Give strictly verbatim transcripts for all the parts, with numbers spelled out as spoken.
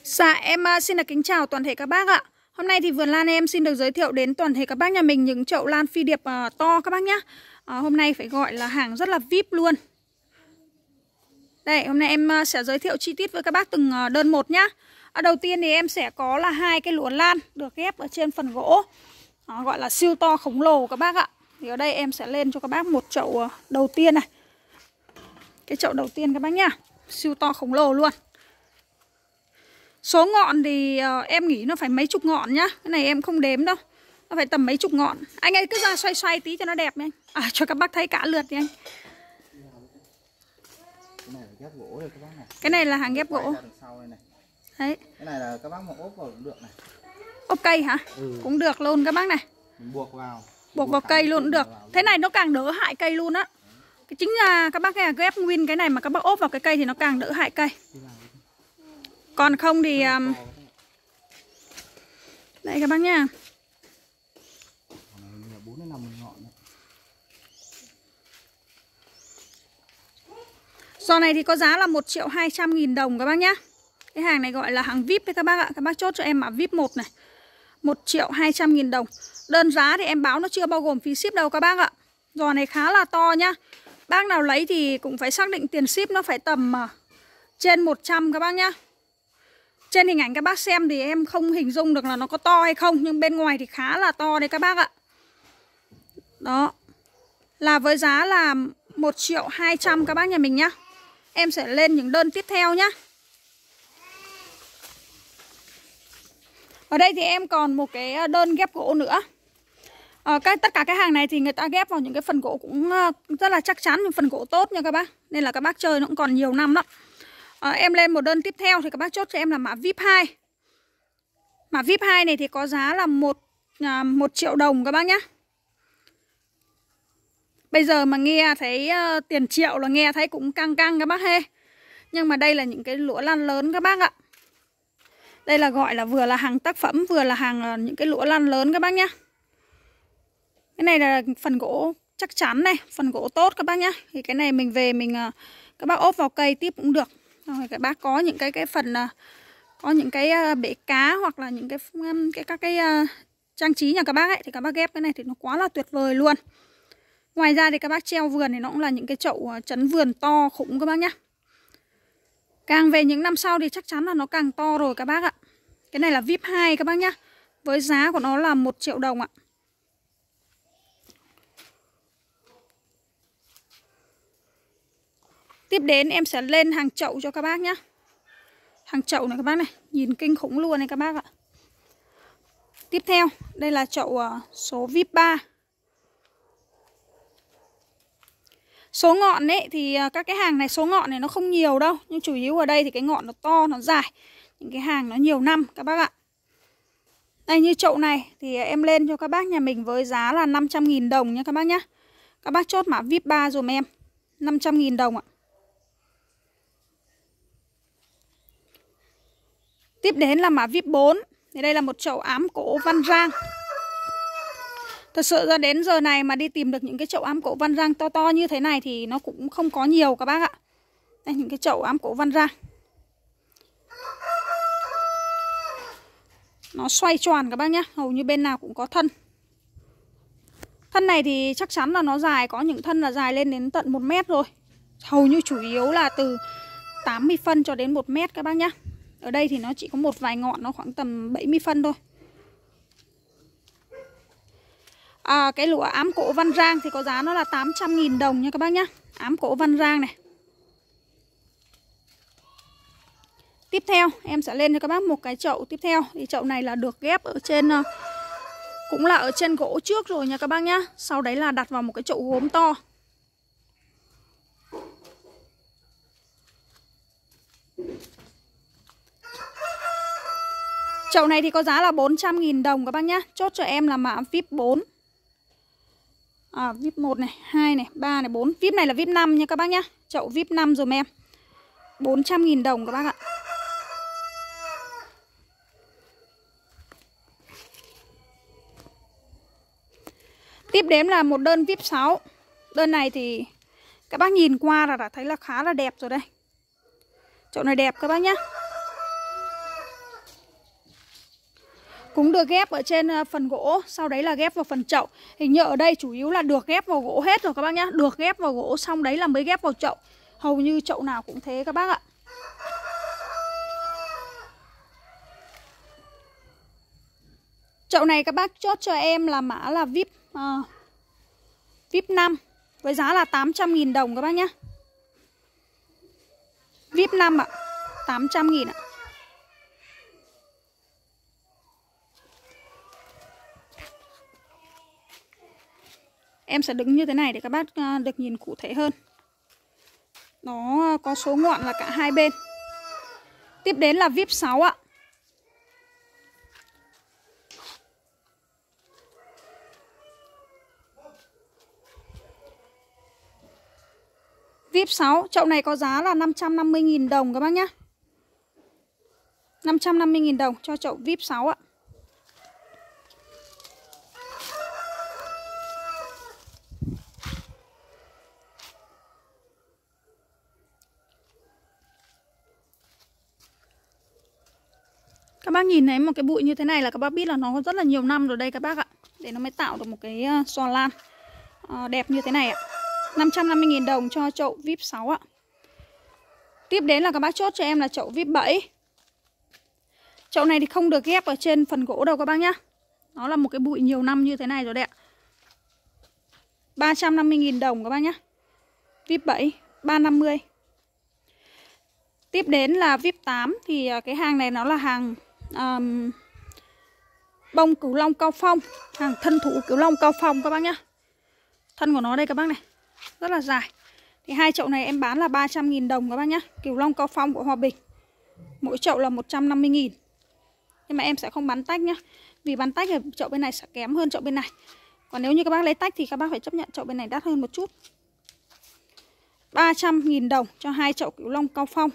Dạ em uh, xin được kính chào toàn thể các bác ạ. Hôm nay thì vườn lan em xin được giới thiệu đến toàn thể các bác nhà mình những chậu lan phi điệp uh, to các bác nhé. uh, Hôm nay phải gọi là hàng rất là vi ai pi luôn. Đây, hôm nay em uh, sẽ giới thiệu chi tiết với các bác từng uh, đơn một nhá. uh, Đầu tiên thì em sẽ có là hai cái luống lan được ghép ở trên phần gỗ, uh, gọi là siêu to khổng lồ các bác ạ. Thì ở đây em sẽ lên cho các bác một chậu uh, đầu tiên này. Cái chậu đầu tiên các bác nhá, siêu to khổng lồ luôn. Số ngọn thì uh, em nghĩ nó phải mấy chục ngọn nhá. Cái này em không đếm đâu, nó phải tầm mấy chục ngọn. Anh ấy cứ ra xoay xoay tí cho nó đẹp nha anh. À, cho các bác thấy cả lượt đi anh. Cái này là ghép gỗ đây các bác này. Cái này là hàng ghép gỗ. Này. Đấy. Cái này là các bác mà ốp vào cũng được này. Ốp cây hả? Ừ. Cũng được luôn các bác này. Mình buộc vào. Buộc, buộc vào cây luôn cũng được. Thế này nó càng đỡ hại cây luôn á. Cái chính là các bác ghép nguyên cái này mà các bác ốp vào cái cây thì nó càng đỡ hại cây. Còn không thì um... đây các bác nha. Giò này thì có giá là một triệu hai trăm nghìn đồng các bác nhá. Cái hàng này gọi là hàng vi ai pi đấy các bác ạ. Các bác chốt cho em mã vi ai pi một này, một triệu hai trăm nghìn đồng. Đơn giá thì em báo nó chưa bao gồm phí ship đâu các bác ạ. Giò này khá là to nhá. Bác nào lấy thì cũng phải xác định tiền ship nó phải tầm uh, trên một trăm các bác nhá. Trên hình ảnh các bác xem thì em không hình dung được là nó có to hay không, nhưng bên ngoài thì khá là to đấy các bác ạ. Đó. Là với giá là một triệu hai trăm các bác nhà mình nhá. Em sẽ lên những đơn tiếp theo nhá. Ở đây thì em còn một cái đơn ghép gỗ nữa. à, cái, Tất cả cái hàng này thì người ta ghép vào những cái phần gỗ cũng rất là chắc chắn, những phần gỗ tốt nha các bác. Nên là các bác chơi nó cũng còn nhiều năm lắm. à, Em lên một đơn tiếp theo thì các bác chốt cho em là mã vi ai pi hai. Mã vi ai pi hai này thì có giá là một, à, một triệu đồng các bác nhá. Bây giờ mà nghe thấy uh, tiền triệu là nghe thấy cũng căng căng các bác hê. Nhưng mà đây là những cái lũa lan lớn các bác ạ. Đây là gọi là vừa là hàng tác phẩm, vừa là hàng uh, những cái lũa lan lớn các bác nhá. Cái này là phần gỗ chắc chắn này, phần gỗ tốt các bác nhá. Thì cái này mình về mình uh, các bác ốp vào cây tiếp cũng được. Rồi các bác có những cái cái phần uh, có những cái uh, bể cá hoặc là những cái um, cái các cái uh, trang trí nhà các bác ấy thì các bác ghép cái này thì nó quá là tuyệt vời luôn. Ngoài ra thì các bác treo vườn thì nó cũng là những cái chậu chấn vườn to khủng các bác nhá. Càng về những năm sau thì chắc chắn là nó càng to rồi các bác ạ. Cái này là vi ai pi hai các bác nhá. Với giá của nó là một triệu đồng ạ. Tiếp đến em sẽ lên hàng chậu cho các bác nhá. Hàng chậu này các bác này, nhìn kinh khủng luôn này các bác ạ. Tiếp theo, đây là chậu số vi ai pi ba. Số ngọn ấy thì các cái hàng này số ngọn này nó không nhiều đâu, nhưng chủ yếu ở đây thì cái ngọn nó to, nó dài. Những cái hàng nó nhiều năm các bác ạ. Đây như chậu này thì em lên cho các bác nhà mình với giá là năm trăm nghìn đồng nha các bác nhá. Các bác chốt mã vi ai pi ba dùm em, năm trăm nghìn đồng ạ. Tiếp đến là mã vi ai pi bốn. Thì đây là một chậu ám cổ Văn Rang. Thật sự ra đến giờ này mà đi tìm được những cái chậu ám cổ Văn Rang to to như thế này thì nó cũng không có nhiều các bác ạ. Đây những cái chậu ám cổ Văn Rang. Nó xoay tròn các bác nhá, hầu như bên nào cũng có thân. Thân này thì chắc chắn là nó dài, có những thân là dài lên đến tận một mét rồi. Hầu như chủ yếu là từ tám mươi phân cho đến một mét các bác nhá. Ở đây thì nó chỉ có một vài ngọn, nó khoảng tầm bảy mươi phân thôi. À, cái lụa ám cổ Văn Rang thì có giá nó là tám trăm nghìn đồng nha các bác nhá. Ám cổ Văn Rang này. Tiếp theo em sẽ lên cho các bác một cái chậu tiếp theo. Thì chậu này là được ghép ở trên, cũng là ở trên gỗ trước rồi nha các bác nhá. Sau đấy là đặt vào một cái chậu gốm to. Chậu này thì có giá là bốn trăm nghìn đồng các bác nhá. Chốt cho em là mã vi ai pi bốn. À, vi ai pi một này, hai này, ba này, bốn. vi ai pi này là vi ai pi năm nha các bác nhá. Chậu vi ai pi năm dùm em, bốn trăm nghìn đồng các bác ạ. Tiếp đến là một đơn vi ai pi sáu. Đơn này thì các bác nhìn qua là đã thấy là khá là đẹp rồi đây. Chậu này đẹp các bác nhá. cũng được ghép ở trên phần gỗ, sau đấy là ghép vào phần chậu. Hình như ở đây chủ yếu là được ghép vào gỗ hết rồi các bác nhá. Được ghép vào gỗ xong đấy là mới ghép vào chậu. Hầu như chậu nào cũng thế các bác ạ. Chậu này các bác chốt cho em là mã là vê i pê uh, vê i pê năm với giá là tám trăm nghìn đồng các bác nhá. vê i pê năm ạ, tám trăm nghìn ạ. Em sẽ đứng như thế này để các bác được nhìn cụ thể hơn. Nó có số ngọn là cả hai bên. Tiếp đến là vê i pê sáu ạ. vê i pê sáu, chậu này có giá là năm trăm năm mươi nghìn đồng các bác nhá. năm trăm năm mươi nghìn đồng cho chậu vê i pê sáu ạ. Các bác nhìn thấy một cái bụi như thế này là các bác biết là nó có rất là nhiều năm rồi đây các bác ạ. Để nó mới tạo được một cái xoàn lan đẹp như thế này ạ. năm trăm năm mươi nghìn đồng cho chậu vê i pê sáu ạ. Tiếp đến là các bác chốt cho em là chậu vê i pê bảy. Chậu này thì không được ghép ở trên phần gỗ đâu các bác nhá. Nó là một cái bụi nhiều năm như thế này rồi đấy ạ. ba trăm năm mươi nghìn đồng các bác nhá. vê i pê bảy ba trăm năm mươi. Tiếp đến là vê i pê tám. Thì cái hàng này nó là hàng um, bông cửu long cao phong. Hàng thân thủ cửu long cao phong các bác nhá. Thân của nó đây các bác này, rất là dài. Thì hai chậu này em bán là ba trăm nghìn đồng các bác nhá. Cửu long cao phong của Hòa Bình. Mỗi chậu là một trăm năm mươi nghìn. Nhưng mà em sẽ không bán tách nhá. Vì bán tách thì chậu bên này sẽ kém hơn chậu bên này. Còn nếu như các bác lấy tách thì các bác phải chấp nhận chậu bên này đắt hơn một chút. ba trăm nghìn đồng cho hai chậu cửu long cao phong.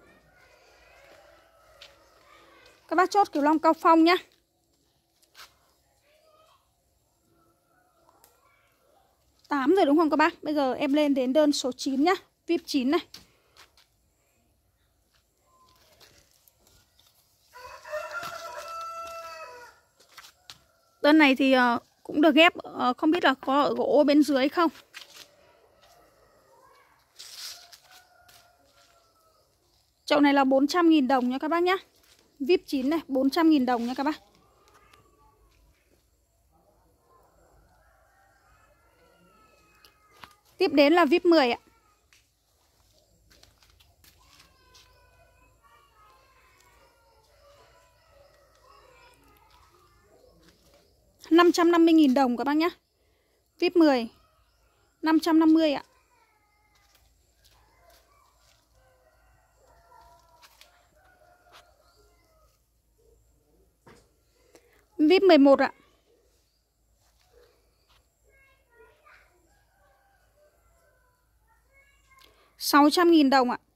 Các bác chốt cửu long cao phong nhá. tám rồi đúng không các bác? Bây giờ em lên đến đơn số chín nhá. vê i pê chín này. Đơn này thì uh, cũng được ghép, uh, không biết là có ở gỗ bên dưới không. Chậu này là bốn trăm nghìn đồng nha các bác nhá. vê i pê chín này, bốn trăm nghìn đồng nha các bác. Tiếp đến là vê i pê mười ạ. năm trăm năm mươi nghìn đồng các bác nhá. vê i pê mười năm trăm năm mươi ạ. vê i pê mười một ạ. sáu trăm nghìn đồng ạ.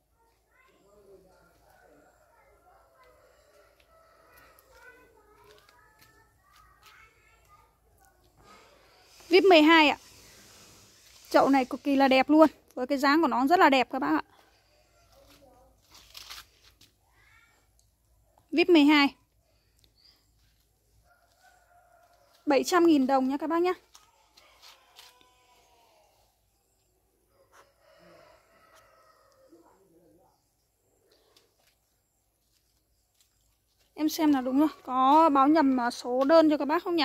vê i pê mười hai ạ. Chậu này cực kỳ là đẹp luôn. Với cái dáng của nó rất là đẹp các bác ạ. vê i pê mười hai bảy trăm nghìn đồng nha các bác nhé. Em xem là đúng rồi. Có báo nhầm số đơn cho các bác không nhỉ?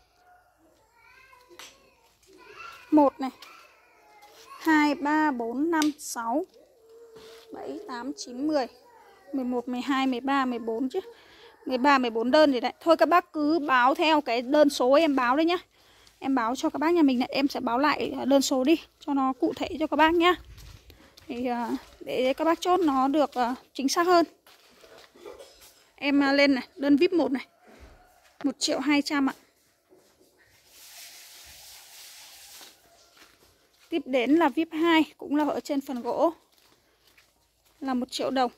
một này, hai, ba, bốn, năm, sáu, bảy, tám, chín, mười, mười một, mười hai, mười ba, mười bốn chứ. mười ba, mười bốn đơn thì đấy. Thôi các bác cứ báo theo cái đơn số em báo đấy nhá. Em báo cho các bác nhà mình này, em sẽ báo lại đơn số đi cho nó cụ thể cho các bác nhá. Thì để các bác chốt nó được chính xác hơn. Em lên này, đơn vê i pê một này, một triệu hai trăm ạ. Tiếp đến là vê i pê hai, cũng là ở trên phần gỗ, là một triệu đồng.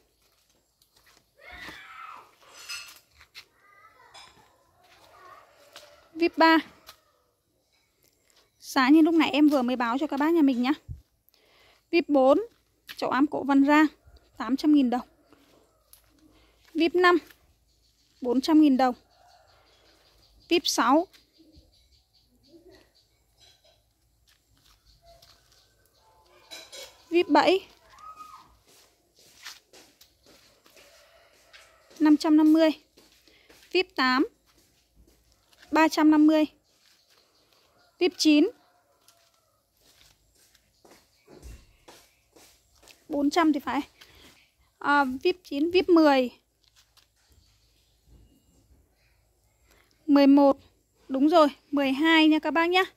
vê i pê ba, giá như lúc nãy em vừa mới báo cho các bác nhà mình nhá. vê i pê bốn, chậu ám cổ Văn Rang, tám trăm nghìn đồng. vê i pê năm, bốn trăm nghìn đồng. vê i pê sáu, vê i pê bảy, năm trăm năm mươi, vê i pê tám, ba trăm năm mươi, vê i pê chín, bốn trăm thì phải, à, vê i pê chín, vê i pê mười, mười một, đúng rồi, mười hai nha các bác nhé.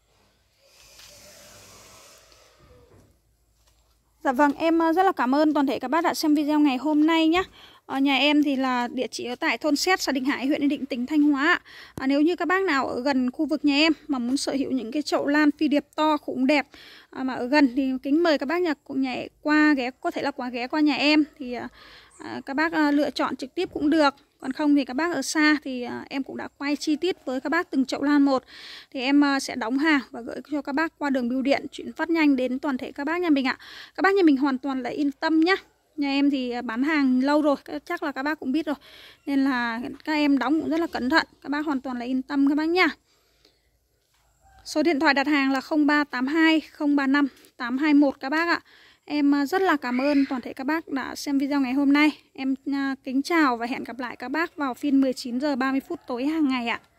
Dạ vâng, em rất là cảm ơn toàn thể các bác đã xem video ngày hôm nay nhé. Ở nhà em thì là địa chỉ ở tại thôn Sét, xã Đình Hải, huyện Yên Định, tỉnh Thanh Hóa. À, nếu như các bác nào ở gần khu vực nhà em mà muốn sở hữu những cái chậu lan phi điệp to khủng đẹp à, mà ở gần thì kính mời các bác nhà cùng nhà qua ghé, có thể là qua ghé qua nhà em thì à, các bác à, lựa chọn trực tiếp cũng được. Còn không thì các bác ở xa thì à, em cũng đã quay chi tiết với các bác từng chậu lan một. Thì em à, sẽ đóng hàng và gửi cho các bác qua đường bưu điện, chuyển phát nhanh đến toàn thể các bác nhà mình ạ. Các bác nhà mình hoàn toàn là yên tâm nhá. Nhà em thì bán hàng lâu rồi, chắc là các bác cũng biết rồi. Nên là các em đóng cũng rất là cẩn thận. Các bác hoàn toàn là yên tâm các bác nha. Số điện thoại đặt hàng là không ba tám hai không ba năm tám hai một các bác ạ. Em rất là cảm ơn toàn thể các bác đã xem video ngày hôm nay. Em kính chào và hẹn gặp lại các bác vào phiên mười chín giờ ba mươi phút tối hàng ngày ạ.